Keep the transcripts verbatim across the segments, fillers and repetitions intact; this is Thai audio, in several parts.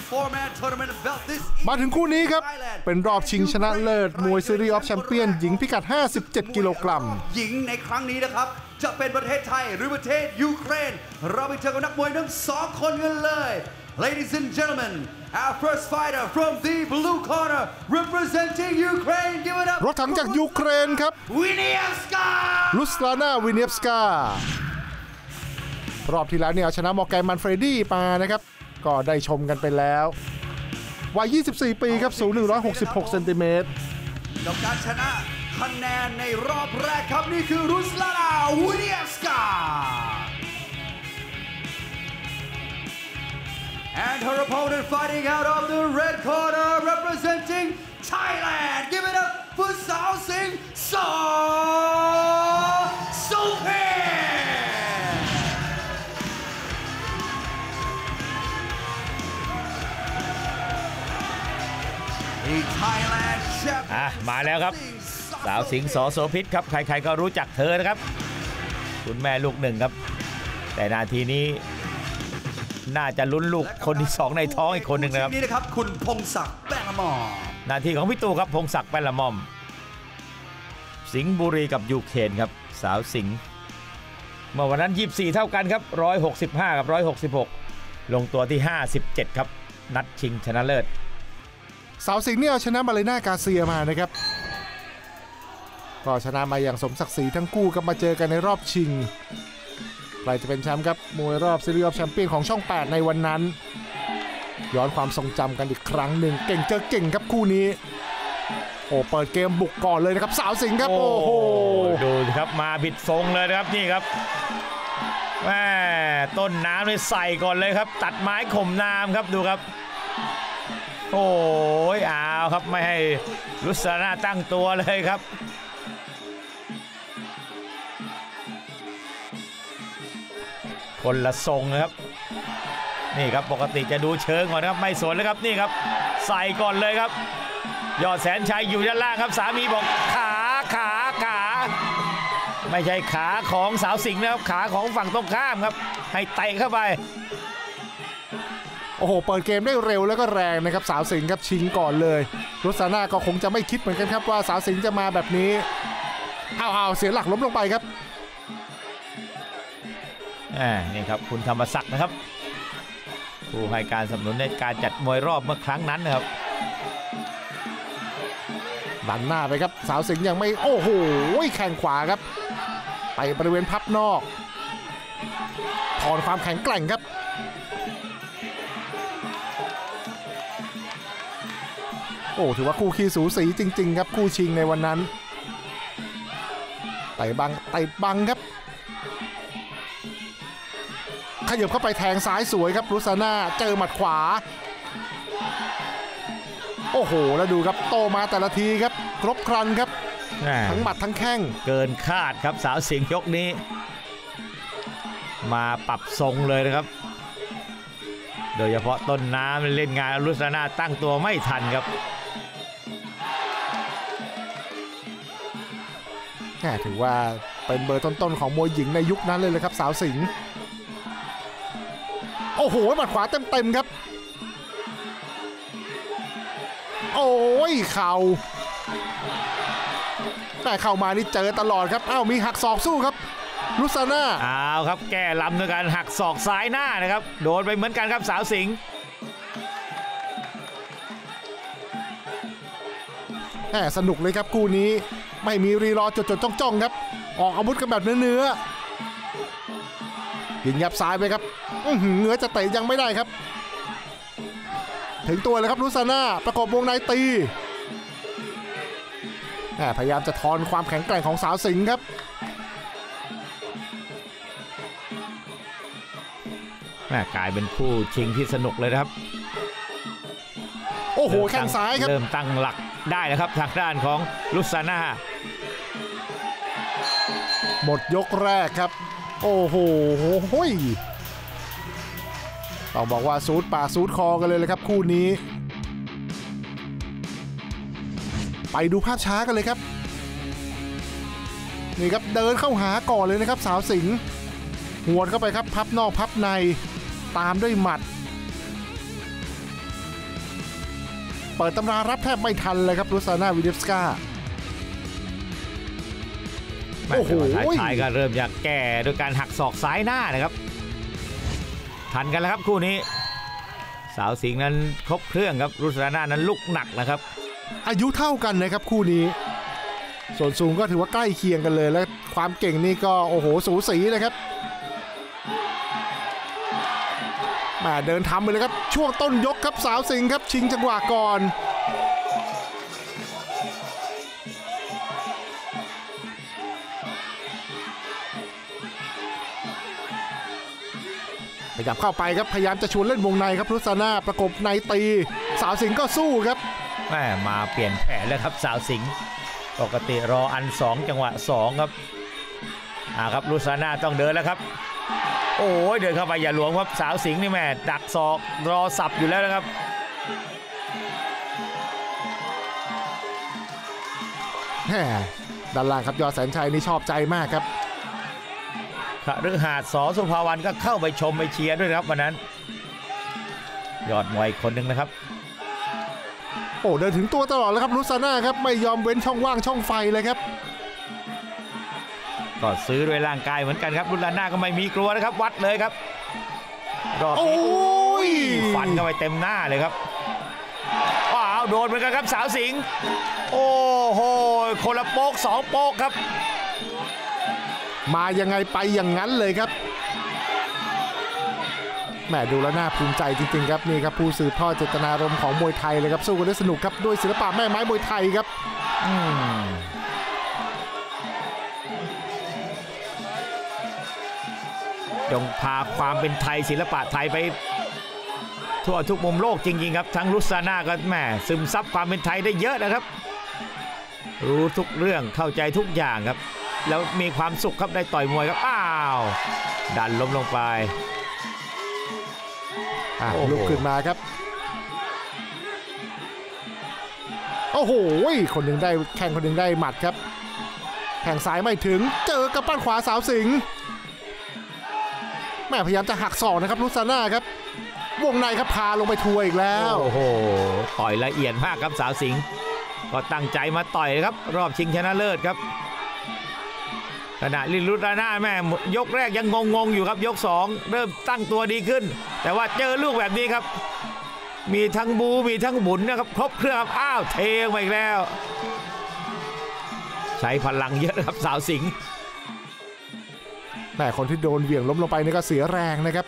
มาถึงคู่นี้ครับเป็นรอบชิงชนะเลิศมวยซีรีส์ออฟแชมเปี้ยนหญิงพิกัดห้าสิบเจ็ดกิโลกรัมหญิงในครั้งนี้นะครับจะเป็นประเทศไทยหรือประเทศยูเครนเราไปเจอกับนักมวยทั้งสองคนกันเลย Ladies and gentlemen our first fighter from the blue corner representing Ukraine give it up รถถังจากยูเครนครับ Wieniawska ลุสลานาวิเนียฟสการอบที่แล้วเนี่ยเอาชนะมอร์แกนมันเฟรดี้มานะครับก็ได้ชมกันไปแล้ววัยยี่สิบสี่ปีครับสูงหนึ่งร้อยหกสิบหกเซนติเมตรกับการชนะคะแนนในรอบแรกครับนี่คือรุสลานาวิเนียฟสกา and her opponent fighting out of the red corner representing Thailand give it up for สาวสิงห์ สอ โสเภอ่ะมาแล้วครับสาวสิงห์ สอ โสภิตครับใครๆก็รู้จักเธอนะครับคุณแม่ลูกหนึ่งครับแต่นาทีนี้น่าจะลุ้นลูกคนที่สองในท้องอีกคนหนึ่งนะครับนี่นะครับคุณพงศักดิ์แป้นละมอมนาทีของพี่ตู่ครับพงศักดิ์แป้นละมอมสิงห์บุรีกับยูเครนครับสาวสิงห์เมื่อวันนั้นยี่สิบสี่เท่ากันครับหนึ่งร้อยหกสิบห้ากับหนึ่งร้อยหกสิบหกลงตัวที่ห้าสิบเจ็ดครับนัดชิงชนะเลิศสาวสิงห์เนี่ยเอาชนะมาเลน่ากาเซียมานะครับก็ชนะมาอย่างสมศักดิ์ศรีทั้งคู่ก็มาเจอกันในรอบชิงใครจะเป็นแชมป์ครับมวยรอบซีรีส์ออฟแชมเปี้ยนของช่องแปดในวันนั้นย้อนความทรงจำกันอีกครั้งหนึ่งเก่งเจอเก่งครับคู่นี้โอ้เปิดเกมบุกก่อนเลยนะครับสาวสิงห์ครับโอ้โหดูครับมาบิดทรงเลยนะครับนี่ครับแม่ต้นน้ำเลยใส่ก่อนเลยครับตัดไม้ข่มน้ำครับดูครับโอ้ยเอาครับไม่ให้รุสลานาตั้งตัวเลยครับคนละทรงนะครับนี่ครับปกติจะดูเชิงก่อนครับไม่สนเลยครับนี่ครับใส่ก่อนเลยครับยอดแสนชัยอยู่ด้านล่างครับสามีบอกขาขาขาไม่ใช่ขาของสาวสิงห์นะครับขาของฝั่งตรงข้ามครับให้เตะเข้าไปโอ้โหเปิดเกมได้เร็วแล้วก็แรงนะครับสาวสิงห์ครับชิงก่อนเลยรุสลานาก็คงจะไม่คิดเหมือนกันครับว่าสาวสิงห์จะมาแบบนี้เอาเอาเสียหลักล้มลงไปครับอ่านี่ครับคุณธรรมศักดิ์นะครับผู้ให้การสนับสนุนในการจัดมวยรอบเมื่อครั้งนั้นนะครับดันหน้าไปครับสาวสิงห์ยังไม่โอ้โหแข้งขวาครับไปบริเวณพับนอกถอนความแข็งแกร่งครับโอ้ถือว่าคู่ขี้สูสีจริงๆครับคู่ชิงในวันนั้นไต่บังไต่บังครับขยับเข้าไปแทงซ้ายสวยครับรุสลานาเจอหมัดขวาโอ้โหแล้วดูครับโตมาแต่ละทีครับครบครันครับทั้งหมัดทั้งแข้งเกินคาดครับสาวสิงห์ยกนี้มาปรับทรงเลยนะครับโดยเฉพาะต้นน้ำเล่นงานรุสลานาตั้งตัวไม่ทันครับถือว่าเป็นเบอร์ต้นๆของมวยหญิงในยุคนั้นเลยเลยครับสาวสิงห์โอ้โหหมัดขวาเต็มๆครับโอ้ยเข่าแต่เข้ามานี่เจอตลอดครับอ้าวมีหักศอกสู้ครับรุสลานาอ้าวครับแก้ลำด้วยการหักศอกซ้ายหน้านะครับโดนไปเหมือนกันครับสาวสิงห์แหมสนุกเลยครับคู่นี้ไม่มีรีรอจดๆจ้องๆครับออกอาวุธกันแบบเนื้อๆยิงยับซ้ายไปครับเนื้อจะเตะยังไม่ได้ครับถึงตัวเลยครับรุสลานาประกบวงในตีพยายามจะทอนความแข็งแกร่งของสาวสิงห์ครับกลายเป็นคู่ชิงที่สนุกเลยนะครับโอ้โหแข้งซ้ายครับเริ่มตั้งหลักได้แล้วครับทางด้านของรุสลานาหมดยกแรกครับโอ้โหต้องบอกว่าซูดปากซูดคอกันเลยเลยครับคู่นี้ไปดูภาพช้ากันเลยครับนี่ครับเดินเข้าหาก่อนเลยนะครับสาวสิงห์หวดเข้าไปครับพับนอกพับในตามด้วยหมัดเปิดตำรารับแทบไม่ทันเลยครับรุซาน่าวิเดฟสกาโอ้โหท้ายๆก็เริ่มจากแก้โดยการหักศอกซ้ายหน้านะครับทันกันแล้วครับคู่นี้สาวสิงห์นั้นครบเครื่องครับรุซาน่านั้นลุกหนักนะครับอายุเท่ากันนะครับคู่นี้ส่วนสูงก็ถือว่าใกล้เคียงกันเลยและความเก่งนี่ก็โอ้โหสูสีเลยครับมาเดินทำไปเลยครับช่วงต้นยกครับสาวสิงห์ครับชิงจังหวะก่อนพยายามเข้าไปครับพยายามจะชวนเล่นวงในครับรุซาน่าประกบในตีสาวสิงห์ก็สู้ครับแม่มาเปลี่ยนแผนแล้วครับสาวสิงห์ปกติรออันสองจังหวะสองครับอ่าครับรุซาน่าต้องเดินแล้วครับโอ้ยเดินเข้าไปอย่าหลวงครับสาวสิงห์นี่แม่ดักศอกรอสับอยู่แล้วนะครับแหมด้านล่างครับยอดแสนชัยนี่ชอบใจมากครับขฤหาสน์ ส.สุภาวรรณก็เข้าไปชมไปเชียร์ด้วยครับวันนั้นยอดมวยคนหนึ่งนะครับโอ้เดินถึงตัวตลอดแล้วครับรุซาน่าครับไม่ยอมเว้นช่องว่างช่องไฟเลยครับก็ซื้อด้วยร่างกายเหมือนกันครับรุซาน่าก็ไม่มีกลัวนะครับวัดเลยครับรอบนี้โอ้ยฟันเข้าไปเต็มหน้าเลยครับว้าวโดนเหมือนกันครับสาวสิงห์โอ้โหคนละโป๊กสองโป๊กครับมายังไงไปอย่างนั้นเลยครับแหมดูแล้วน่าภูมิใจจริงๆครับนี่ครับผู้สืบทอดเจตนารมณ์ของมวยไทยเลยครับสู้กันได้สนุกครับด้วยศิลปะแม่ไม้มวยไทยครับจงพาความเป็นไทยศิลปะไทยไปทั่วทุกมุมโลกจริงๆครับทั้งรุซาน่าก็แหมซึมซับความเป็นไทยได้เยอะนะครับรู้ทุกเรื่องเข้าใจทุกอย่างครับแล้วมีความสุขครับได้ต่อยมวยครับอ้าวดันล้มลงไปลุกขึ้นมาครับโอ้โหคนหนึ่งได้แข่งคนหนึ่งได้หมัดครับแข่งซ้ายไม่ถึงเจอกับปั้นขวาสาวสิงห์แม่พยายามจะหักศอกนะครับรุซาน่าครับวงในครับพาลงไปทัวร์อีกแล้วโอ้โหต่อยละเอียดมากครับสาวสิงห์ก็ตั้งใจมาต่อยครับรอบชิงชนะเลิศครับขณะลิลุราน่าแม่ยกแรกยังงงๆอยู่ครับยกสองเริ่มตั้งตัวดีขึ้นแต่ว่าเจอลูกแบบนี้ครับมีทั้งบูมีทั้งบุญนะครับครบเครื่องอ้าวเทงไปอีกแล้วใช้พลังเยอะครับสาวสิงห์แต่คนที่โดนเหวี่ยงล้มลงไปนี่ก็เสียแรงนะครับ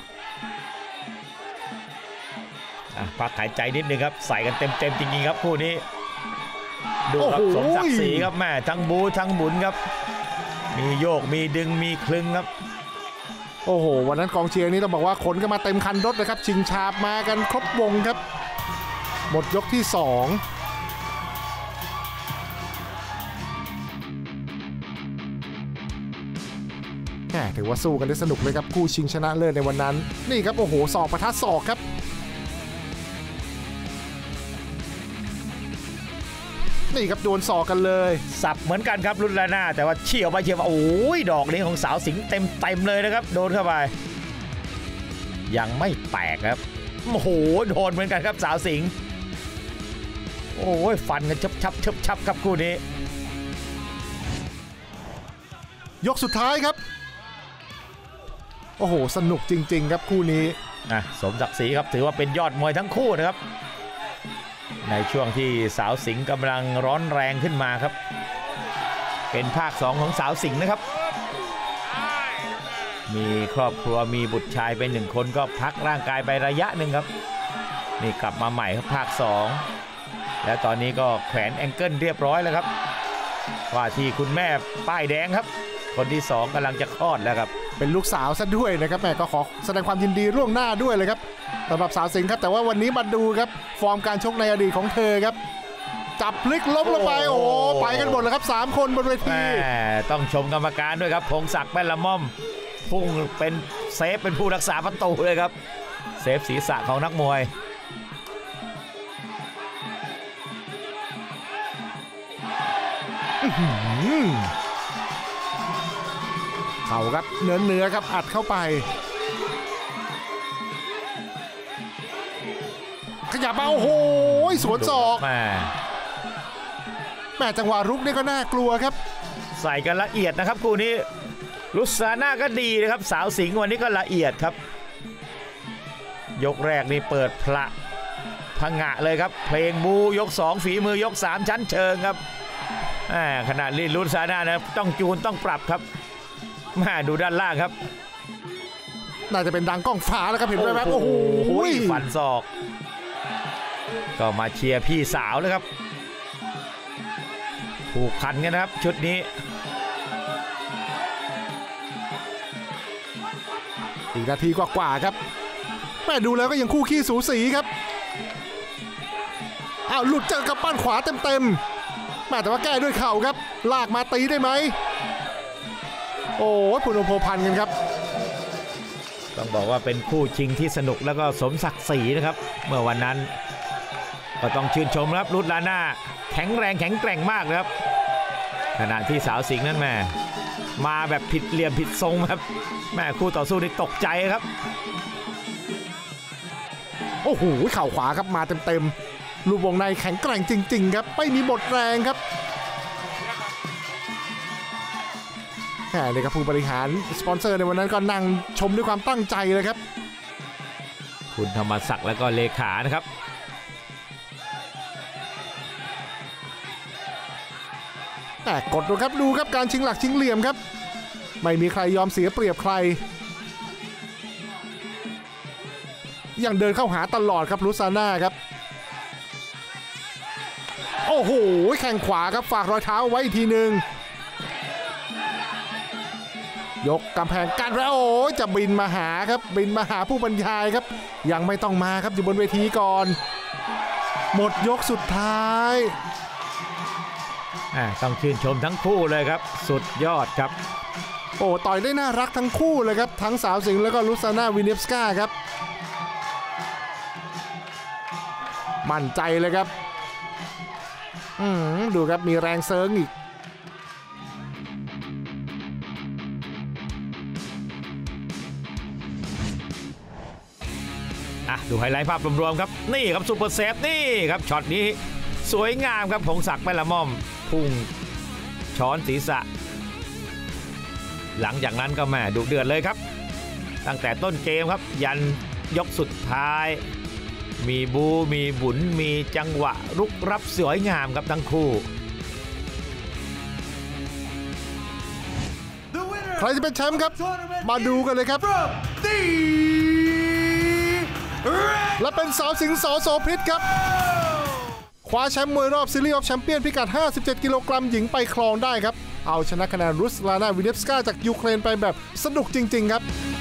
พักหายใจนิดนึงครับใส่กันเต็มๆจริงๆครับคู่นี้ดูครับสมศักดิ์ศรีครับแม่ทั้งบูทั้งบุญครับมีโยกมีดึงมีคลึงครับโอ้โหวันนั้นกองเชียร์นี้ต้องบอกว่าขนกันมาเต็มคันรถเลยครับชิงชาบมากันครบวงครับหมดยกที่สองแหมถือว่าสู้กันได้สนุกเลยครับคู่ชิงชนะเลิศในวันนั้นนี่ครับโอ้โหศอกปะทะศอกครับนี่ครับโดนศอกกันเลยสับเหมือนกันครับรุซาน่าแต่ว่าเฉี่ยวไปเฉี่ยวมาโอ้ยดอกนี้ของสาวสิงห์เต็มเต็มเลยนะครับโดนเข้าไปยังไม่แตกครับโอ้โหโดนเหมือนกันครับสาวสิงห์โอ้ยฟันกันชับชับชับชับครับคู่นี้ยกสุดท้ายครับโอ้โหสนุกจริงๆครับคู่นี้นะสมศักดิ์ศรีครับถือว่าเป็นยอดมวยทั้งคู่นะครับในช่วงที่สาวสิงห์กำลังร้อนแรงขึ้นมาครับเป็นภาคสองของสาวสิงห์นะครับมีครอบครัวมีบุตรชายเป็นหนึ่งคนก็พักร่างกายไประยะหนึ่งครับนี่กลับมาใหม่ครับภาคสองและตอนนี้ก็แขวนแองเกิลเรียบร้อยแล้วครับว่าที่คุณแม่ป้ายแดงครับคนที่สองกำลังจะคลอดแล้วครับเป็นลูกสาวซะด้วยนะครับแม่ก็ขอแสดงความยินดีล่วงหน้าด้วยเลยครับสำหรับสาวสิงห์ครับแต่ว่าวันนี้มาดูครับฟอร์มการชกในอดีตของเธอครับจับพลิกล้มลงไปโอ้ไปกันหมดเลยครับสามคนบนเวทีต้องชมกรรมการด้วยครับพงศักดิ์แป้นละม่อมพุ่งเป็นเซฟเป็นผู้รักษาประตูเลยครับเซฟศีรษะของนักมวยเข่าครับเนื้อเนื้อครับอัดเข้าไปขยับมาโอ้โหสวนศอกแม่แม่จังหวะรุกนี่ก็น่ากลัวครับใส่กันละเอียดนะครับคู่นี้ลุซาน่าก็ดีนะครับสาวสิงห์วันนี้ก็ละเอียดครับยกแรกนี่เปิดพละพังะเลยครับเพลงบูยกสองฝีมือยกสามชั้นเชิงครับขณะลีลุซาน่านะต้องจูนต้องปรับครับมาดูด้านล่างครับน่าจะเป็นดังก้องฟ้าแล้วครับเห็นไหมครับโอ้โหฟันศอกก็มาเชียร์พี่สาวเลยครับถูกขันกันนะครับชุดนี้อีกนาทีกว่าๆครับแม่ดูแล้วก็ยังคู่ขี้สูสีครับอ้าวหลุดเจอกับปั้นขวาเต็มๆแม่แต่ว่าแก้ด้วยเข่าครับลากมาตีได้ไหมโอ้ยพุนโพพันกันครับต้องบอกว่าเป็นคู่ชิงที่สนุกแล้วก็สมศักดิ์ศรีนะครับเมื่อวันนั้นก็ต้องชื่นชมครับลุซาน่าแข็งแรงแข็งแกร่งมากครับขณะที่สาวสิงห์นั้นแม่มาแบบผิดเหลี่ยมผิดทรงครับแม่คู่ต่อสู้นี่ตกใจครับโอ้โหเข่าขวาครับมาเต็มๆลูกวงในแข็งแกร่งจริงๆครับไม่มีหมดแรงครับแหมเลยครับผู้บริหารสปอนเซอร์ในวันนั้นก็นั่งชมด้วยความตั้งใจเลยครับคุณธรรมศักดิ์และก็เลขานะครับแต่กดดูครับดูครับการชิงหลักชิงเหลี่ยมครับไม่มีใครยอมเสียเปรียบใครยังเดินเข้าหาตลอดครับลุซาน่าครับโอ้โหแข้งขวาครับฝากรอยเท้าไว้อีกทีหนึ่งยกกำแพงกันแล้วโอ้จะบินมาหาครับบินมาหาผู้บรรยายครับยังไม่ต้องมาครับอยู่บนเวทีก่อนหมดยกสุดท้ายต้องชื่นชมทั้งคู่เลยครับสุดยอดครับโอ้ต่อยได้น่ารักทั้งคู่เลยครับทั้งสาวสิงห์แล้วก็ลุซาน่าวิเนฟสกาครับมั่นใจเลยครับอืมดูครับมีแรงเซิร์งอีกอ่ะดูไฮไลท์ภาพรวมๆครับนี่ครับซุปเปอร์เซฟนี่ครับช็อตนี้สวยงามครับพงศักดิ์แม่ละม่อมพุ่งช้อนศีรษะหลังจากนั้นก็แม่ดุเดือดเลยครับตั้งแต่ต้นเกมครับยันยกสุดท้ายมีบูมีบุญมีจังหวะรุกรับสวยงามครับทั้งคู่ใครจะเป็นแชมป์ครับมาดูกันเลยครับและเป็นสาวสิงห์ส.โสภิตครับคว้าแชมป์มวยรอบซีรีส์ออฟแชมเปี้ยนพิกัดห้าสิบเจ็ดกิโลกรัมหญิงไปครองได้ครับเอาชนะคะแนนรุสลาน่าวิเนฟสกาจากยูเครนไปแบบสนุกจริงๆครับ